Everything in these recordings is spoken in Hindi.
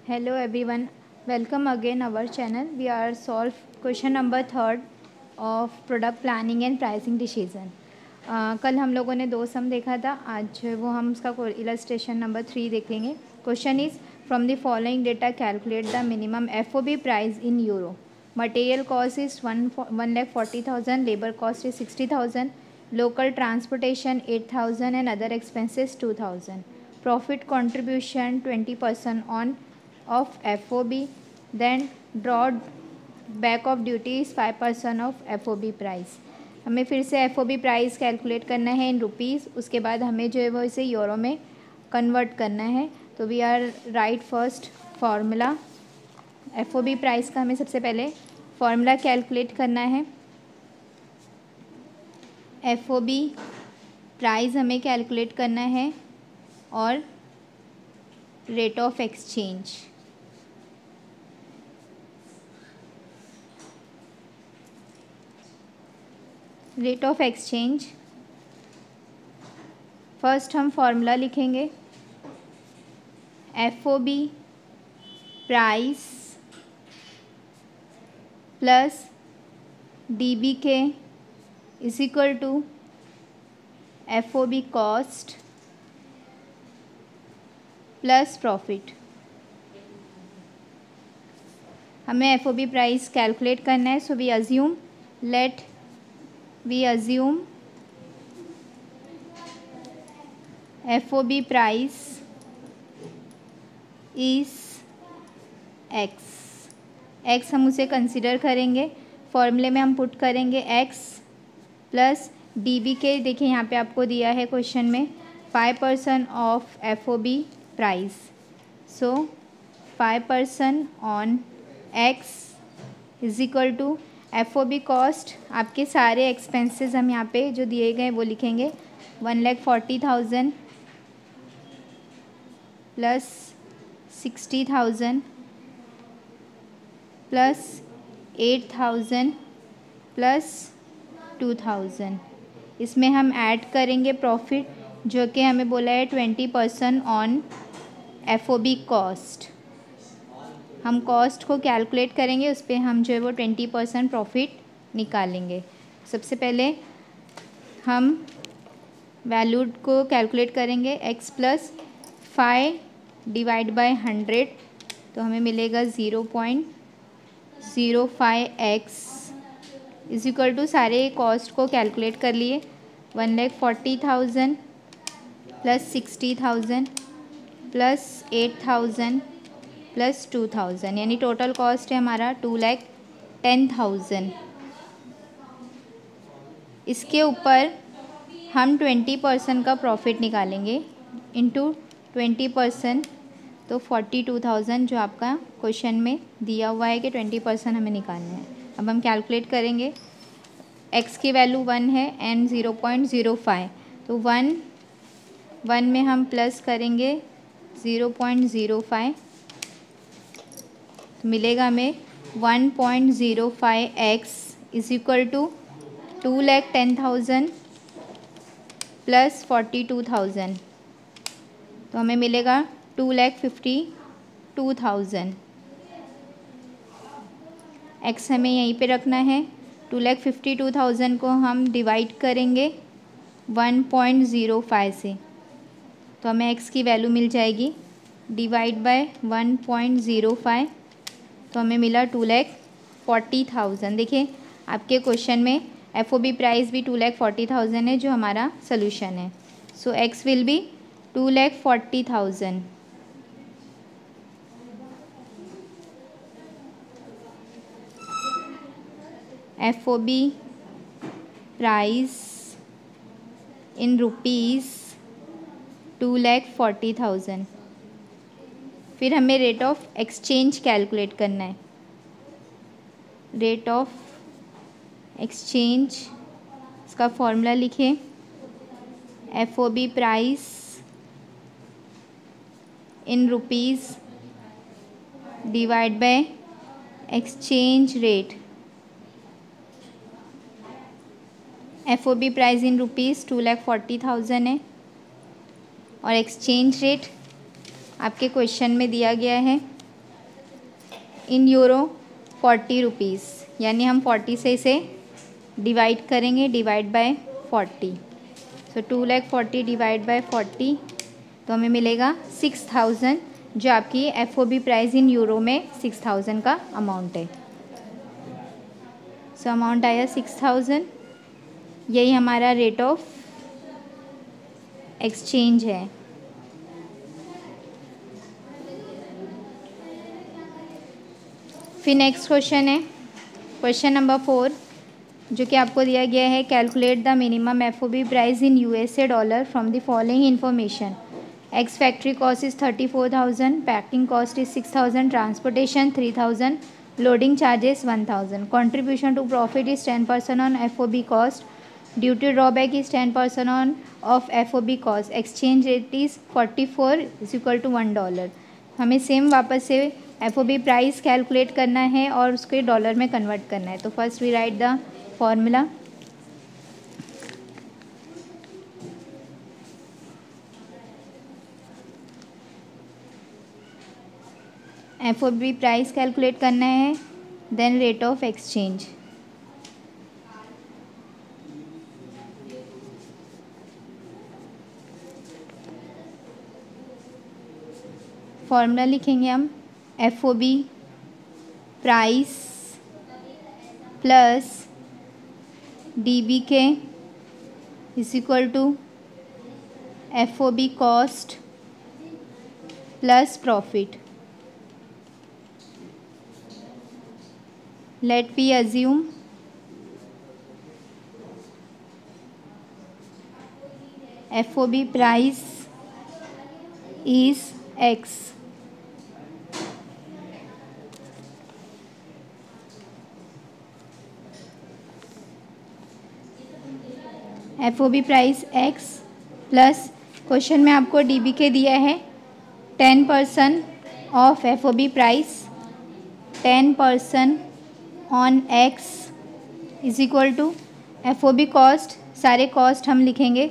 Hello everyone, welcome again our channel. We are solve question number 3 of product planning and pricing decision. कल हम लोगों ने 2 सम देखा था, आज वो हम उसका इलस्ट्रेशन नंबर 3 देखेंगे. Question is from the following data calculate the minimum FOB price in euro. Material cost is 1,40,000, labour cost is 60,000, local transportation 8,000 and other expenses 2,000. Profit contribution 20% on of FOB. Then drawback of duty is 5% of FOB price. हमें फिर से FOB प्राइस कैलकुलेट करना है इन रुपीज़. उसके बाद हमें जो है वो इसे यूरो में कन्वर्ट करना है. तो we are write first formula. FOB price का हमें सबसे पहले फार्मूला कैलकुलेट करना है. FOB प्राइस हमें कैलकुलेट करना है और rate of exchange. Rate of exchange first हम फार्मूला लिखेंगे. FOB price plus DBK is equal to FOB cost plus profit. हमें FOB प्राइस कैलकुलेट करना है. So we assume FOB price is x हम उसे कंसिडर करेंगे. फॉर्मूले में हम पुट करेंगे x प्लस DBK. देखिए यहाँ पे आपको दिया है क्वेश्चन में 5% of FOB price. So 5% on x is equal to FOB cost. आपके सारे एक्सपेंसेस हम यहाँ पे जो दिए गए वो लिखेंगे. 1,40,000 प्लस 60,000 प्लस 8,000 प्लस 2,000. इसमें हम ऐड करेंगे प्रॉफिट जो कि हमें बोला है 20% ऑन FOB कॉस्ट. हम कॉस्ट को कैलकुलेट करेंगे, उस पर हम जो है वो 20% प्रॉफिट निकालेंगे. सबसे पहले हम वैल्यू को कैलकुलेट करेंगे. x प्लस 5 डिवाइड बाय 100 तो हमें मिलेगा 0.05x इज इक्वल टू सारे कॉस्ट को कैलकुलेट कर लिए. 1,40,000 प्लस 60,000 प्लस 8,000 प्लस 2,000 यानी टोटल कॉस्ट है हमारा 2,10,000. इसके ऊपर हम 20% का प्रॉफिट निकालेंगे इंटू 20% तो 42,000 जो आपका क्वेश्चन में दिया हुआ है कि 20% हमें निकालना है. अब हम कैलकुलेट करेंगे. x की वैल्यू 1 है एंड 0.05 तो 1 में हम प्लस करेंगे 0.05 तो मिलेगा हमें 1.05x is equal to 2,10,000 plus 42,000 तो हमें मिलेगा 2,52,000. x हमें यहीं पे रखना है. 2,52,000 को हम डिवाइड करेंगे 1.05 से तो हमें x की वैल्यू मिल जाएगी. डिवाइड बाय 1.05 तो हमें मिला 2,40,000. देखिए आपके क्वेश्चन में FOB प्राइस भी 2,40,000 है जो हमारा सोल्यूशन है. So x will be 2,40,000. FOB price in rupees 2,40,000. फिर हमें रेट ऑफ एक्सचेंज कैलकुलेट करना है. रेट ऑफ एक्सचेंज इसका फॉर्मूला लिखें. FOB price in rupees divide by exchange rate. FOB price in rupees 2,40,000 है और एक्सचेंज रेट आपके क्वेश्चन में दिया गया है इन यूरो 40 रुपीज़, यानी हम 40 से इसे डिवाइड करेंगे, divide by 40। So 2,40,000 divide by 40, तो हमें मिलेगा 6,000, जो आपकी FOB प्राइस इन यूरो में 6,000 का अमाउंट है। सो अमाउंट आया 6,000। यही हमारा रेट ऑफ एक्सचेंज है। फिर नेक्स्ट क्वेश्चन है क्वेश्चन नंबर 4, जो कि आपको दिया गया है, calculate the minimum FOB price in USA dollar from the following information. Ex factory cost is 34,000, packing cost is 6,000, transportation 3,000, loading charges 1,000, contribution to profit is 10% on FOB cost, duty drawback is 10% on of FOB cost, exchange rate is 44 is equal to $1। हमें सेम वापस से FOB प्राइस कैलकुलेट करना है और उसके डॉलर में कन्वर्ट करना है। तो first we write the formula. FOB price calculate करना है, then rate of exchange. Formula लिखेंगे हम, FOB price plus DBK is equal to FOB cost plus profit. Let we assume FOB price is X, FOB price X plus question में आपको DBK दिया है 10% of FOB price, 10% on X is equal to FOB cost, सारे कॉस्ट हम लिखेंगे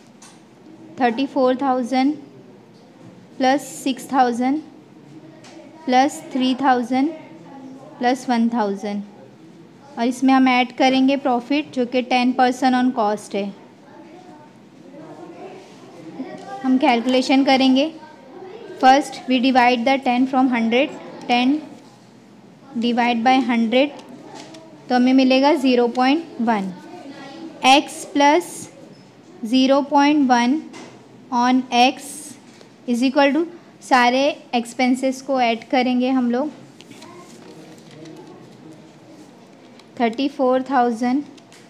34,000 प्लस 6,000 प्लस 3,000 प्लस 1,000, और इसमें हम ऐड करेंगे प्रॉफिट जो कि 10% ऑन कॉस्ट है। हम कैलकुलेशन करेंगे। First we divide the 10 from 100, 10 divide by 100, तो हमें मिलेगा 0.1। x प्लस 0.1 on x is equal to, सारे एक्सपेंसेस को ऐड करेंगे हम लोग, 34,000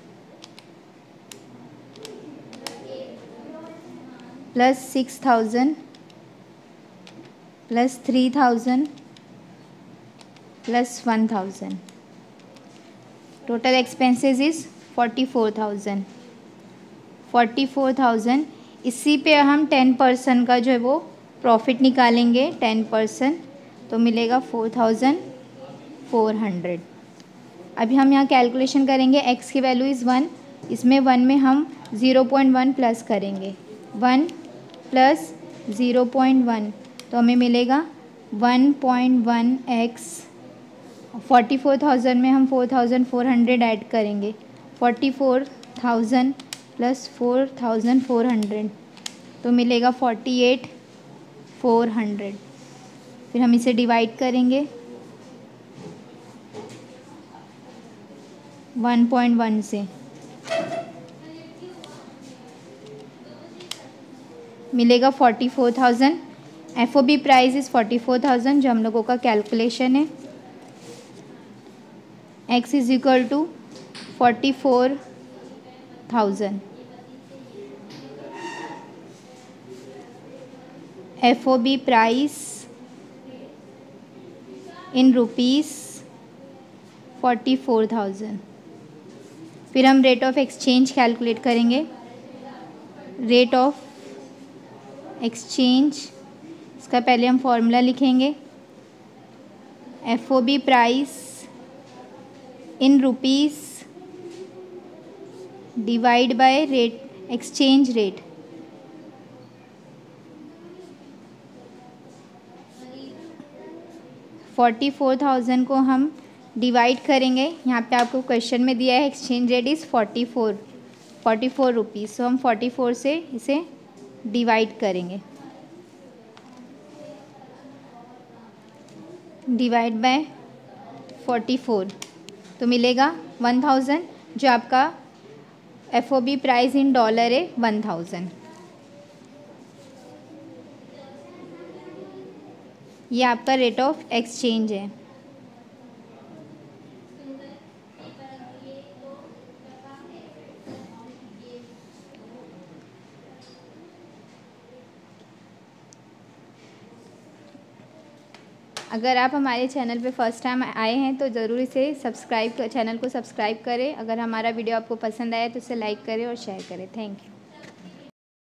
plus 6,000 plus 3,000 plus 1,000, total expenses is 44,000। 44,000, इसी पे हम 10% का जो है वो प्रॉफिट निकालेंगे, 10%, तो मिलेगा 4,400। अभी हम यहाँ कैलकुलेशन करेंगे। x की वैल्यू इज़ 1, इसमें 1 में हम 0.1 प्लस करेंगे, 1 प्लस 0.1, तो हमें मिलेगा 1.1x। 44,000 में हम 4,400 ऐड करेंगे, 44,000 प्लस 4,400, तो मिलेगा 48,400। फिर हम इसे डिवाइड करेंगे 1.1 से, मिलेगा 44,000। FOB प्राइस इज़ 44,000 जो हम लोगों का कैलकुलेशन है। x is equal to 44,000, FOB price in rupees 44,000। फिर हम रेट ऑफ एक्सचेंज कैलकुलेट करेंगे। रेट ऑफ एक्सचेंज, इसका पहले हम फॉर्मूला लिखेंगे, FOB price in rupees divide by rate, exchange rate. 44,000 को हम डिवाइड करेंगे। यहाँ पे आपको क्वेश्चन में दिया है exchange rate is 44 rupees. So हम 44 से इसे डिवाइड करेंगे, डिवाइड बाय 44 तो मिलेगा 1000, जो आपका FOB प्राइस इन डॉलर है 1000। ये आपका रेट ऑफ एक्सचेंज है। अगर आप हमारे चैनल पे फर्स्ट टाइम आए हैं तो ज़रूर इसे चैनल को सब्सक्राइब करें। अगर हमारा वीडियो आपको पसंद आया तो इसे लाइक करें और शेयर करें। Thank you.